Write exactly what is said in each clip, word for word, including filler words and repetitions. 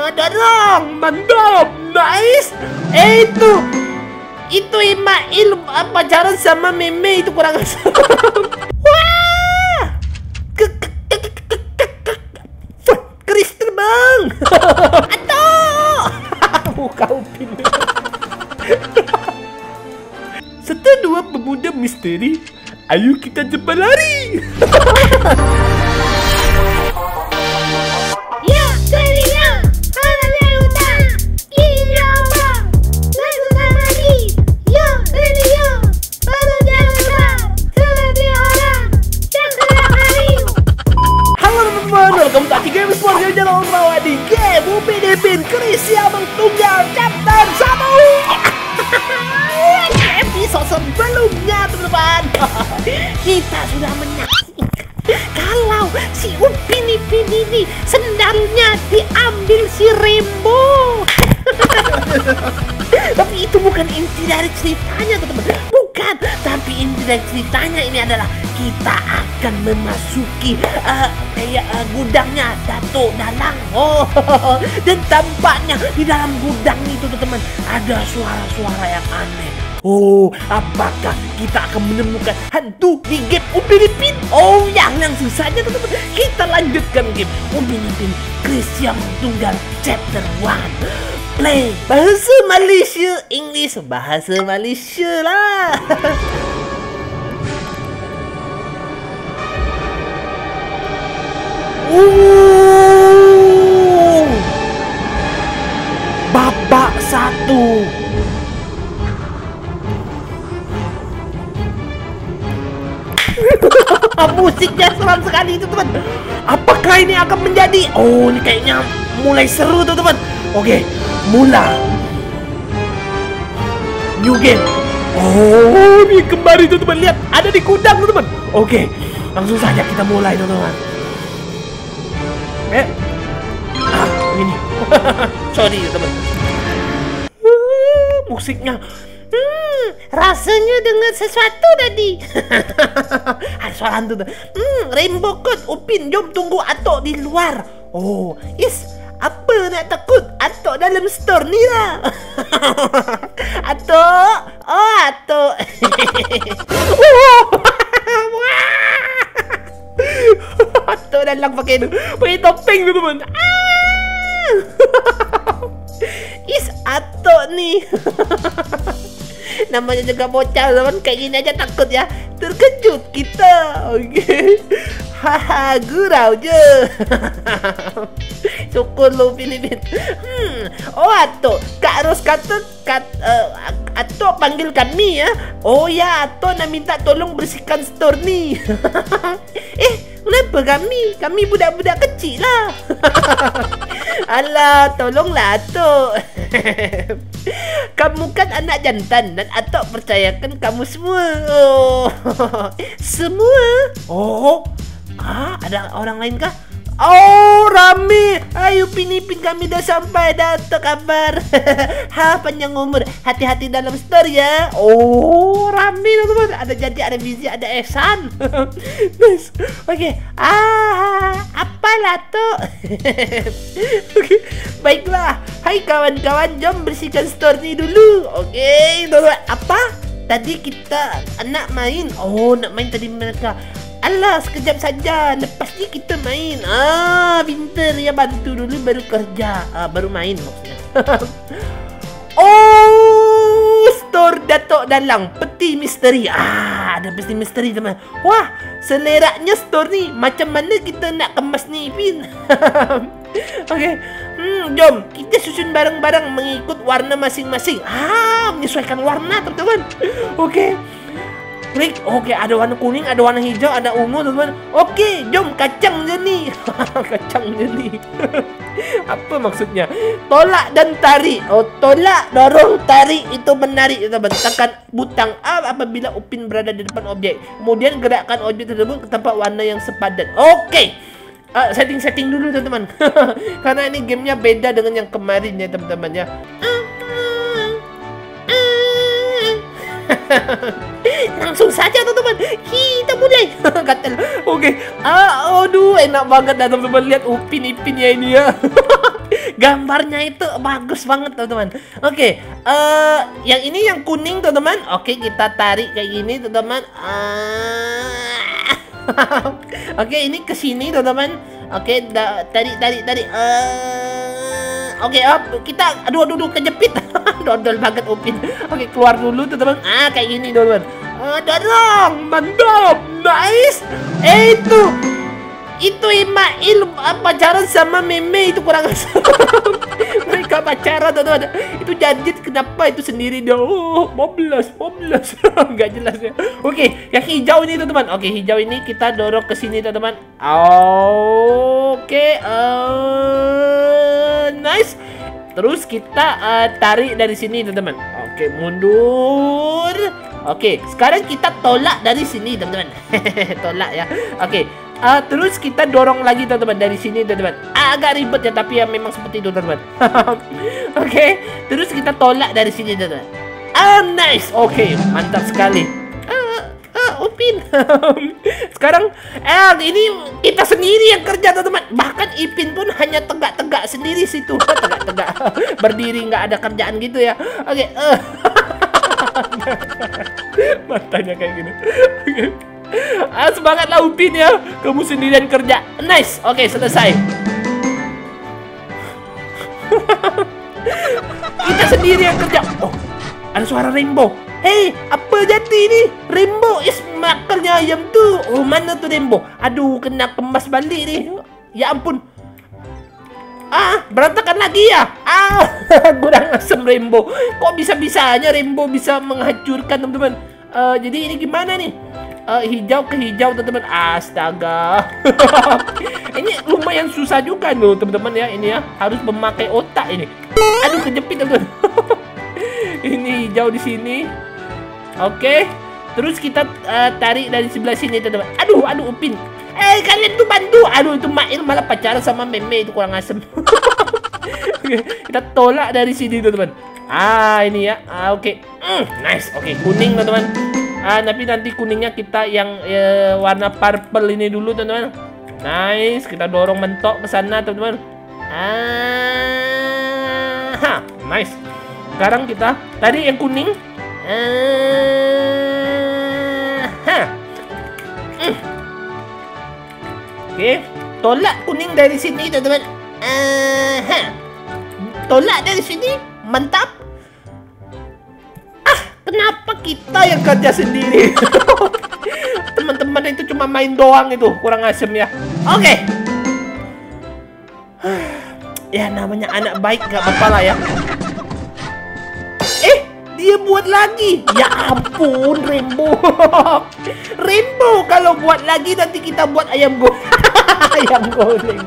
dorong, mantap, nice. Eh itu, itu Imail pacaran sama Meme itu kurang asam. Wah, ke ke ke ke ke ke ke keris terbang. Atau, muka Upin. Satu dua pemuda misteri, ayo kita cepat lari. Welcome to Game Sport. Jangan lupa di game Upin Ipin Keris Abang Tunggal chapter satu. Episode sebelumnya teman-teman, kita sudah menyaksikan kalau si Upin Ipin ini sendalnya diambil si Rainbow. Tapi itu bukan inti dari ceritanya teman-teman. Bukan, tapi inti dari ceritanya ini adalah kita akan memasuki uh, kayak uh, gudangnya Dato' Dalang. Oh, dan tampaknya di dalam gudang itu teman-teman ada suara-suara yang aneh. Oh, apakah kita akan menemukan hantu di game Upin Ipin? Oh ya, langsung saja teman-teman, kita lanjutkan game Upin Ipin Keris Abang Tunggal chapter satu. Play. Bahasa Malaysia, English, bahasa Malaysia lah. uh, Babak satu. Musiknya seram sekali itu teman. Apakah ini akan menjadi? Oh, ini kayaknya mulai seru tuh teman. Oke, mula new game. Oh, ini kembali tuh teman. Lihat, ada di gudang tuh teman. Oke, langsung saja kita mulai tuh teman. Eh, ah ini. Sorry teman. Uh, musiknya. Hmm, rasanya dengar sesuatu tadi. Ada suara hantu tuh. Hmm, Rainbow Code Upin, jom tunggu Atok di luar. Oh, is apa nak takut? Atok dalam store ni lah. Atok, oh Atok. Atok dalam pakai tu, pakai topeng tu teman. Is Atok ni. Namanya juga bocah teman, kayak gini aja takut ya. Terkejut kita. Okey. Haha, gurau je. Syukur lu Upin Ipin. Hmm, oh Atok, Kak Ros kata kat, uh, Atok panggil kami ya. Oh ya, Atok nak minta tolong bersihkan store ni. Eh, kenapa kami? Kami budak-budak kecil lah. Alah, tolonglah Atok. Kamu kan anak jantan dan Atok percayakan kamu semua. Oh. Semua? Oh, ah, ada orang lain kah? Oh, rame. Ayo Upin Ipin, kami dah sampai, dah terkabar. Ha, panjang umur, hati-hati dalam store ya. Oh, rame teman-teman. Ada Jadi, ada Fizi, ada Ehsan. Nice. Okey. Ah, apalah tu. Okey. Baiklah. Hai kawan-kawan, jom bersihkan store ni dulu. Okey, apa? Tadi kita nak main. Oh, nak main tadi mereka. Alah, sekejap saja. Lepas ni kita main. Ah, pintar ya, bantu dulu baru kerja. Ah, baru main maksudnya. Oh, store Dato' Dalang, peti misteri. Ah, ada peti misteri teman. Wah, seleranya store ni. Macam mana kita nak kemas ni, Pin? Okey. Hmm, jom kita susun barang-barang mengikut warna masing-masing. Ah, menyesuaikan warna teman-teman. Okey. Klik. Okey, ada warna kuning, ada warna hijau, ada ungu teman-teman. Okey, jom kacang je ni. Kacang je ni. Apa maksudnya? Tolak dan tarik. Oh, tolak, dorong, tarik itu menarik teman-teman. Tekan butang A apabila Upin berada di depan objek. Kemudian gerakkan objek tersebut ke tempat warna yang sepadan. Okey. Uh, setting-setting dulu teman-teman. Karena ini gamenya beda dengan yang kemarin ya teman-teman ya. Langsung saja teman-teman, kita mulai. Katal. Okey. Ah, aduh, enak banget dah teman-teman, lihat Upin Ipin ya ini ya. Gambarnya itu bagus banget teman-teman. Oke, uh, yang ini yang kuning teman-teman. Oke, kita tarik kayak gini teman-teman. Uh... Oke, ini ke sini teman-teman. Oke, tarik tarik tarik. Uh... Oke, up. Kita aduh aduh, aduh kejepit. Dodol banget Upin. Oke, keluar dulu teman-teman. Ah, kayak gini teman-teman. Uh, dorong, mantap, nice. Eh, itu Itu Imail pacaran sama Meme itu kurang asal. Mereka pacaran teman-teman. Itu Jadjit kenapa itu sendiri dia? Oh, moblas, moblas. Enggak jelas ya. Oke, yang hijau ini teman-teman. Oke, hijau ini kita dorong ke sini teman-teman. Oke, uh, nice. Terus kita uh, tarik dari sini teman-teman. Oke, mundur. Oke, sekarang kita tolak dari sini teman-teman. Tolak ya. Oke. Uh, terus kita dorong lagi teman-teman dari sini teman-teman. Ah, agak ribet ya, tapi ya memang seperti itu teman-teman. Oke, okay. Terus kita tolak dari sini teman-teman. Ah, nice. Oke, okay. Mantap sekali. Ah, ah, Upin. Sekarang eh ini kita sendiri yang kerja teman-teman. Bahkan Ipin pun hanya tegak-tegak sendiri situ. Tegak-tegak berdiri, nggak ada kerjaan gitu ya. Oke. Okay. Uh. Matanya kayak gini. Oke. Okay. Ah, semangatlah Upin ya. Kamu sendirian kerja. Nice. Oke, okay, selesai. Kita sendiri yang kerja. Oh, ada suara Rainbow. Hey, apa jadi ini? Rainbow is makernya ayam tuh. Oh, mana tuh Rainbow? Aduh, kena kemas balik nih. Ya ampun. Ah, berantakan lagi ya. Ah, kurang asem Rainbow. Kok bisa-bisanya Rainbow bisa menghancurkan teman-teman? Uh, jadi ini gimana nih? Uh, hijau ke hijau teman-teman. Astaga. Ini lumayan susah juga loh teman-teman ya. Ini ya harus memakai otak ini. Aduh, kejepit teman-teman. Ini hijau di sini. Oke. Terus kita uh, tarik dari sebelah sini teman-teman. Aduh, aduh Upin. Eh, kalian tuh bantu. Aduh, itu Mail malah pacaran sama Meme, itu kurang asem. Oke, kita tolak dari sini teman-teman. Ah, ini ya. Ah, oke. Okay. Mm, nice. Oke, okay, kuning teman-teman. Ah, tapi nanti kuningnya kita yang e, warna purple ini dulu teman-teman. Nice, kita dorong mentok ke sana teman-teman. Ah, ha, nice. Sekarang kita tadi yang kuning. Ah, ha. Mm. Oke, tolak kuning dari sini teman-teman. Ah, ha. Tolak dari sini, mantap. Kenapa kita yang kerja sendiri? Teman-teman itu cuma main doang itu, kurang asem ya. Oke. Okay. Ya namanya anak baik gak apa-apa lah ya. Eh, dia buat lagi. Ya ampun, Rainbow. Rainbow kalau buat lagi nanti kita buat ayam goreng. Ayam goreng.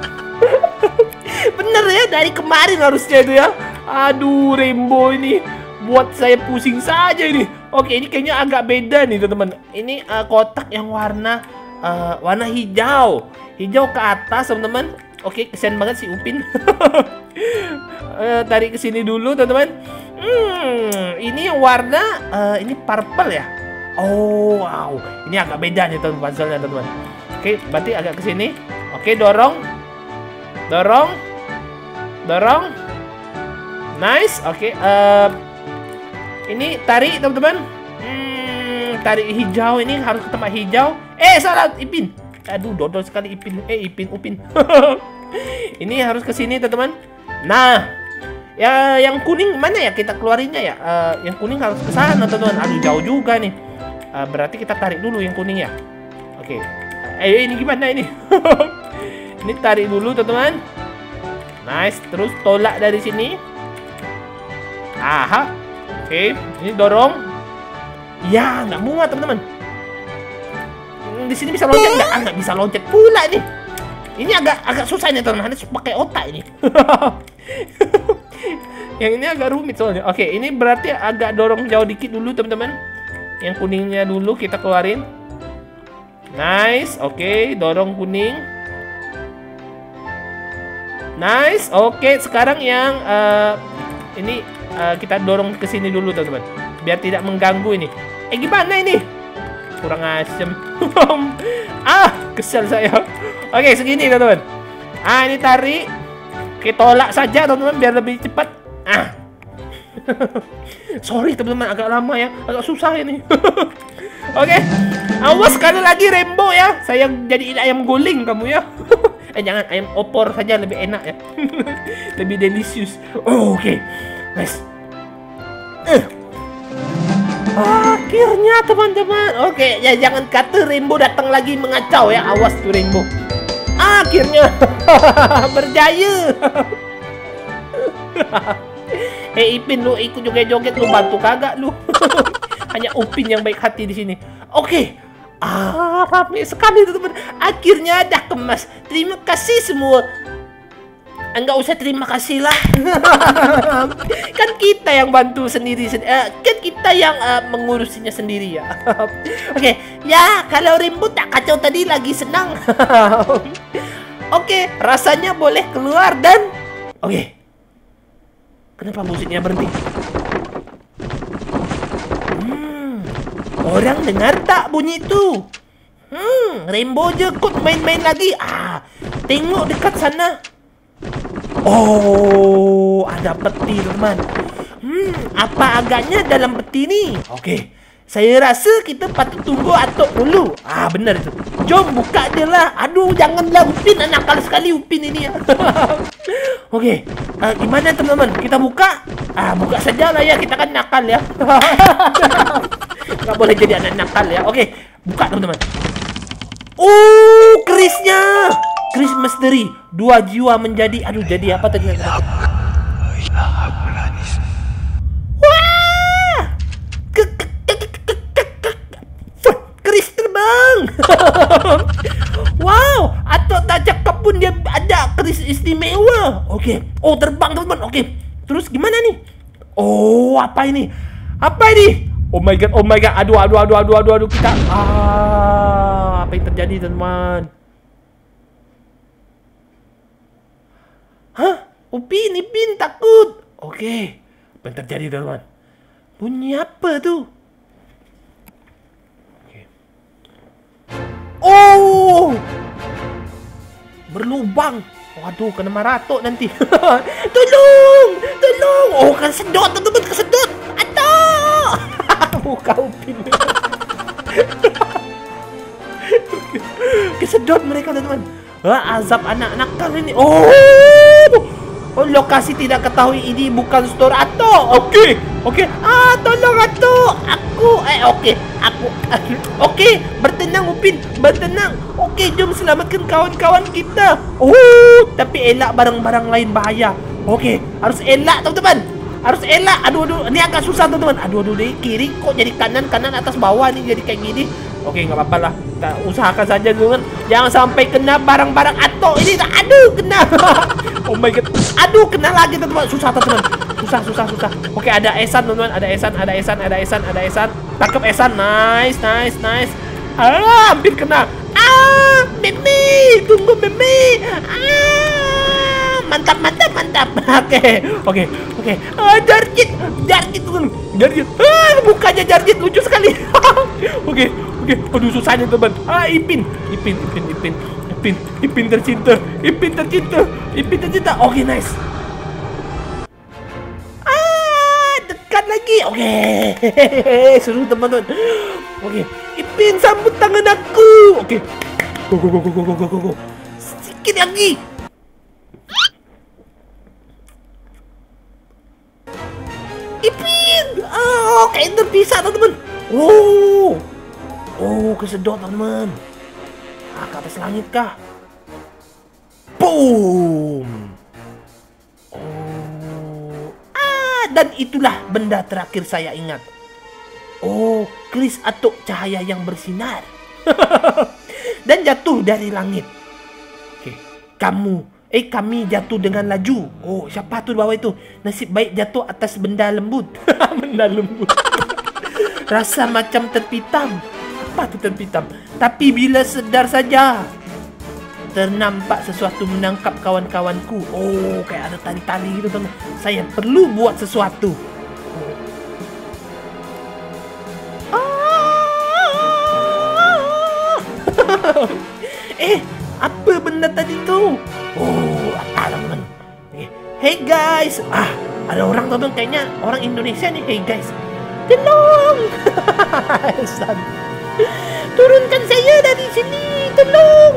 Bener ya, dari kemarin harusnya itu ya. Aduh, Rainbow ini buat saya pusing saja ini. Oke, ini kayaknya agak beda nih teman-teman. Ini uh, kotak yang warna uh, warna hijau, hijau ke atas teman-teman. Oke, kesian banget si Upin. uh, tarik ke sini dulu teman-teman. Hmm, ini yang warna uh, ini purple ya. Oh wow, ini agak beda nih teman-teman puzzle-nya teman-teman. Oke, berarti agak ke sini. Oke, dorong, dorong, dorong. Nice. Oke. Uh, Ini tarik teman-teman. Hmm, tarik hijau ini harus ke tempat hijau. Eh, salah Ipin. Aduh, dodol sekali Ipin. Eh, Ipin, Upin. Ini harus ke sini teman-teman. Nah, ya yang kuning mana ya kita keluarinnya ya? Uh, yang kuning harus ke sana teman-teman. Aduh, jauh juga nih. Uh, berarti kita tarik dulu yang kuning ya. Oke. Okay. Eh, ini gimana ini? Ini tarik dulu teman-teman. Nice. Terus tolak dari sini. Aha. Oke, ini dorong. Ya, nggak muat teman-teman. Di sini bisa loncat nggak? Ah, nggak bisa loncat pula nih. Ini agak agak susah nih teman-teman. Harus pakai otak ini. Yang ini agak rumit soalnya. Oke, ini berarti agak dorong jauh dikit dulu teman-teman. Yang kuningnya dulu kita keluarin. Nice. Oke, dorong kuning. Nice. Oke, sekarang yang uh, ini Uh, kita dorong ke sini dulu teman-teman, biar tidak mengganggu ini. Eh, gimana ini? Kurang asem. Ah, kesel saya. Oke, segini teman-teman. Ah, ini tarik. Oke, tolak saja teman-teman biar lebih cepat. Ah. Sorry teman-teman, agak lama ya, agak susah ini. Oke, awas sekali lagi Rainbow ya. Saya jadi ayam guling kamu ya. Eh jangan, ayam opor saja lebih enak ya. Lebih delicious. Oh, oke, okay. Nice. Uh. Akhirnya teman-teman. Oke, okay, ya jangan kata Rainbow datang lagi mengacau ya. Awas tuh Rainbow. Akhirnya berjaya. Eh Ipin, lu ikut joget-joget, lu bantu kagak lu? Hanya Upin yang baik hati di sini. Oke. Okay. Ah, rame sekali teman-teman. Akhirnya dah kemas. Terima kasih semua. Enggak usah terima kasih lah. Kan kita yang bantu sendiri, sen uh, kan kita yang uh, mengurusinya sendiri ya. Oke, okay. Ya kalau Rainbow tak kacau tadi lagi senang. Oke, okay. Rasanya boleh keluar dan oke. Okay. Kenapa musiknya berhenti? Hmm, orang dengar tak bunyi itu? Hmm, Rainbow jekut main-main lagi. Ah, tengok dekat sana. Oh, ada peti teman. Hmm, apa agaknya dalam peti ni? Okey, saya rasa kita patut tunggu Atok dulu. Ah, benar itu. Jom buka je lah. Aduh, janganlah Upin, nakal sekali Upin ini ya. Okey, uh, gimana teman-teman? Kita buka? Ah, buka sajalah ya, kita kan nakal ya. Tak boleh jadi anak nakal ya. Okey, buka teman-teman. Oh, kerisnya. Keris misteri. Dua jiwa menjadi, aduh, jadi apa tadi? Wah! Ke, ke, ke, ke, ke, ke, ke. Keris terbang. Wow, Atok tak cakap pun dia ada keris istimewa. Okey. Oh, terbang teman-teman. Okey. Terus gimana nih? Oh, apa ini? Apa ini? Oh my god, oh my god. Aduh, aduh, aduh, aduh, aduh, aduh. Kita ah, apa yang terjadi teman-teman? Hah? Upin, Ipin takut. Okey. Apa yang terjadi teman-teman? Bunyi apa tu? Okay. Oh! Berlubang. Waduh, kena maratok nanti. Tolong! Tolong! Oh, kesedot teman-teman, kesedot. Atok! Muka Upin. Kesedot mereka teman-teman. Ah, azab anak nakal ini. Oh! Oh, lokasi tidak ketahui, ini bukan store Atok. Okey. Okey. Ah, tolong Atok. Aku eh okey. Aku okey, bertenang Upin, bertenang. Okey, jom selamatkan kawan-kawan kita. Oh, tapi elak barang-barang lain bahaya. Okey, harus elak teman-teman. Harus elak. Aduh aduh, ini agak susah teman-teman. Aduh aduh, dari kiri kok jadi kanan, kanan atas bawah nih jadi kayak gini. Okey, enggak apa-apa lah. Kita usahakan saja teman-teman. Jangan sampai kena barang-barang Atok ini. Aduh, kena. Oh my god. Aduh, kena lagi teman-teman. Susah teman-teman. Susah, susah, susah. Oke, ada Esan teman-teman. Ada Esan, ada Esan, ada Esan, ada Esan. Tangkap Esan. Nice, nice, nice. Ah, hampir kena. Ah, Mimi. Tunggu Mimi. Ah, mantap, mantap, mantap. Oke, oke, oke. Ah, Jarjit. Jarjit teman. Jarjit. Ah, mukanya Jarjit lucu sekali. Oke, oke. Aduh, susahnya teman. Ah, Ipin. Ipin, Ipin, Ipin. Ipin, Ipin tercinta, Ipin tercinta, Ipin tercinta. Oke, okay, nice. Ah, dekat lagi. Oke, okay. Seru teman-teman. Oke, okay. Ipin sambut tangan aku. Oke, okay. Go, go, go, go, go, go, go, go. Sedikit lagi. Ipin. Oh, kayak terpisah teman-teman. Oh, oh, kesedot teman-teman. Ke atas langit kah? Boom! Oh, ah, dan itulah benda terakhir saya ingat. Oh, keris Atok cahaya yang bersinar. Dan jatuh dari langit. Oke, kamu, eh kami jatuh dengan laju. Oh, siapa tu di bawah itu? Nasib baik jatuh atas benda lembut. Benda lembut. Rasa macam terpitam. Apa tu terpitam? Tapi bila sedar saja, ternampak sesuatu menangkap kawan-kawanku. Oh, kayak ada tali-tali gitu teman. Saya perlu buat sesuatu. Ah. Eh, apa benda tadi tu? Oh, apa teman? Hey guys. Ah, ada orang teman kayaknya orang Indonesia nih. Hey guys. Tolong. Turunkan saya dari sini. Tolong.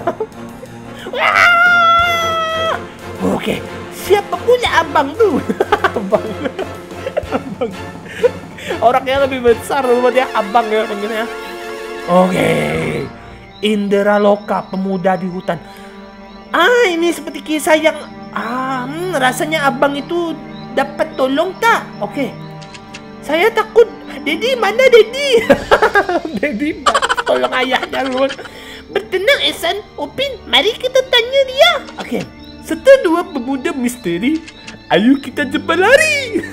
Oke, siapa pula abang tuh? Abang. Abang. Orangnya lebih besar buat ya, abang ya panggilnya. Oke. Indra Loka, pemuda di hutan. Ah, ini seperti kisah yang ah, hmm, rasanya abang itu dapat tolong tak? Oke. Saya takut. Dedi, mana Dedi? Dedi tolong ayahnya lu. Bertenang Ehsan, Upin, mari kita tanya dia. Oke. Serta dua pemuda misteri, ayo kita cepat lari.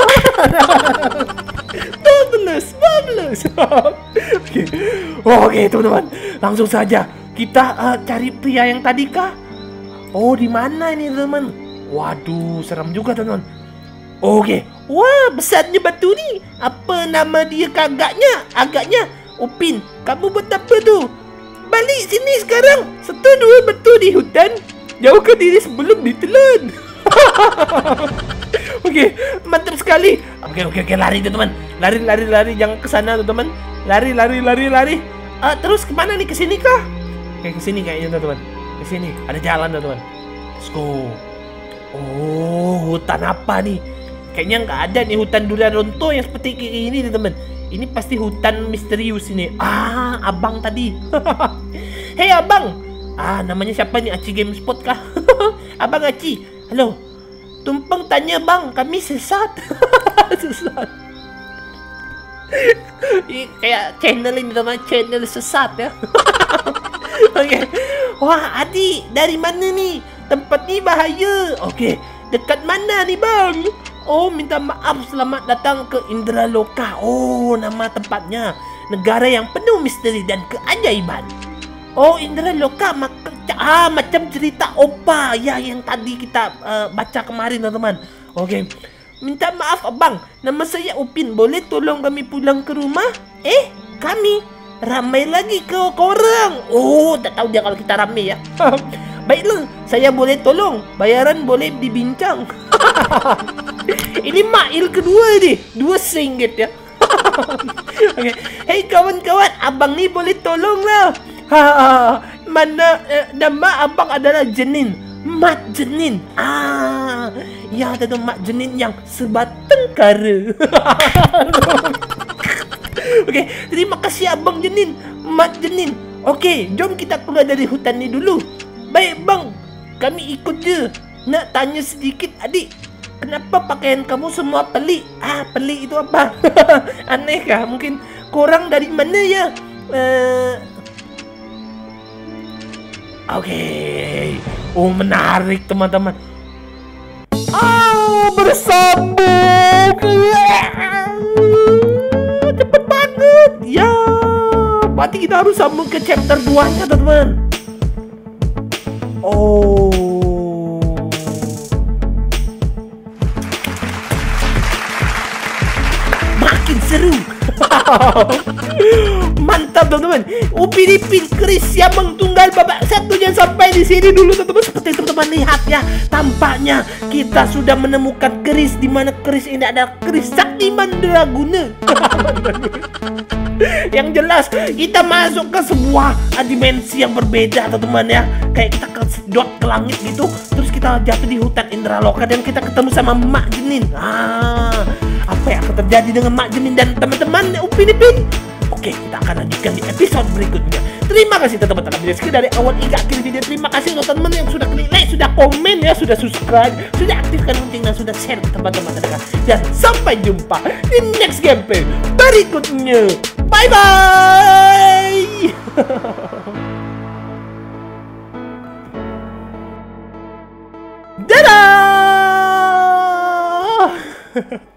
Marvelous, marvelous. Oke, oke teman-teman, langsung saja kita uh, cari pria yang tadi kah? Oh, di mana ini teman? Waduh, seram juga teman. Oke, wah besarnya batu ni. Apa nama dia kagaknya? Agaknya Upin, kamu buat apa tu? Balik sini sekarang. Satu dua batu di hutan. Jauhkan diri sebelum ditelan. Oke, mantap sekali. Oke, oke, oke, lari teman-teman. Lari, lari, lari, jangan ke sana teman-teman. Lari, lari, lari, lari. Uh, terus kemana nih? Ke sini kah? Oke, ke sini kayaknya teman-teman. Ke sini, ada jalan teman-teman. Let's go. Oh, hutan apa nih? Kayaknya nggak ada nih hutan durian ronto yang seperti ini teman-teman. Ini pasti hutan misterius ini. Ah, abang tadi. Hei abang. Ah, namanya siapa nih? Aci Game Spot kah? Abang Aci. Halo. Tumpeng tanya bang, kami sesat. Sesat. Kayak channel ini teman, channel sesat ya. Oke. Okay. Wah, Adi, dari mana nih? Tempat ni bahaya. Oke. Okay. Dekat mana nih bang? Oh, minta maaf, selamat datang ke Indra Loka. Oh, nama tempatnya. Negara yang penuh misteri dan keajaiban. Oh, Indra Loka, maka, ah, macam cerita Opa ya yang tadi kita uh, baca kemarin teman-teman. Oke, minta maaf abang, nama saya Upin, boleh tolong kami pulang ke rumah? Eh, kami ramai lagi ke korang. Oh, tak tahu dia kalau kita ramai ya. Baiklah, saya boleh tolong, bayaran boleh dibincang. Ini mail kedua nih, dua singgit ya. Okay. Hei kawan-kawan, abang ni boleh tolong lah. Ha, mana eh, nama abang adalah Jenin, Mat Jenin. Ah, ya ada Mat Jenin yang sebatang kara. Okey, terima kasih abang Jenin, Mat Jenin. Okey, jom kita keluar dari hutan ni dulu. Baik bang, kami ikut je. Nak tanya sedikit adik, kenapa pakaian kamu semua pelik? Ah, pelik itu apa? Aneh kah? Mungkin korang dari mana ya? Uh, Oke, okay. Oh menarik teman-teman. Oh bersambung, cepet banget. Ya, berarti kita harus sambung ke chapter dua nya teman-teman. Oh, makin seru. Mantap teman-teman. Upin Ipin Chris Siamang Tunggal babak satu jangan sampai di sini dulu teman-teman. Seperti teman-teman lihat ya, tampaknya kita sudah menemukan keris, di mana keris ini adalah keris Sakti Mandraguna. Yang jelas kita masuk ke sebuah dimensi yang berbeda teman-teman ya. Kayak kita kesedot ke langit gitu, terus kita jatuh di hutan Indra Loka dan kita ketemu sama Mak Jenin. Ah, apa yang akan terjadi dengan Mak Jenin dan teman-teman Upin Ipin? Oke, kita akan lanjutkan di episode berikutnya. Terima kasih teman-teman telah menyaksikan dari awal hingga akhir video. Terima kasih untuk teman-teman yang sudah klik like, sudah komen ya, sudah subscribe, sudah aktifkan lonceng dan sudah share ke teman-teman terdekat. Dan sampai jumpa di next gameplay berikutnya. Bye bye. Dadah.